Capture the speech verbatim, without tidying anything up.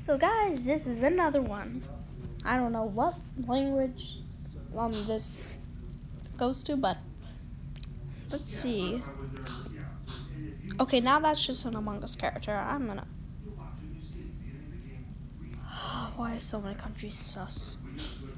So guys, this is another one. I don't know what language um this goes to, but let's see. Okay, now that's just an Among Us character. I'm gonna. Why is so many countries sus?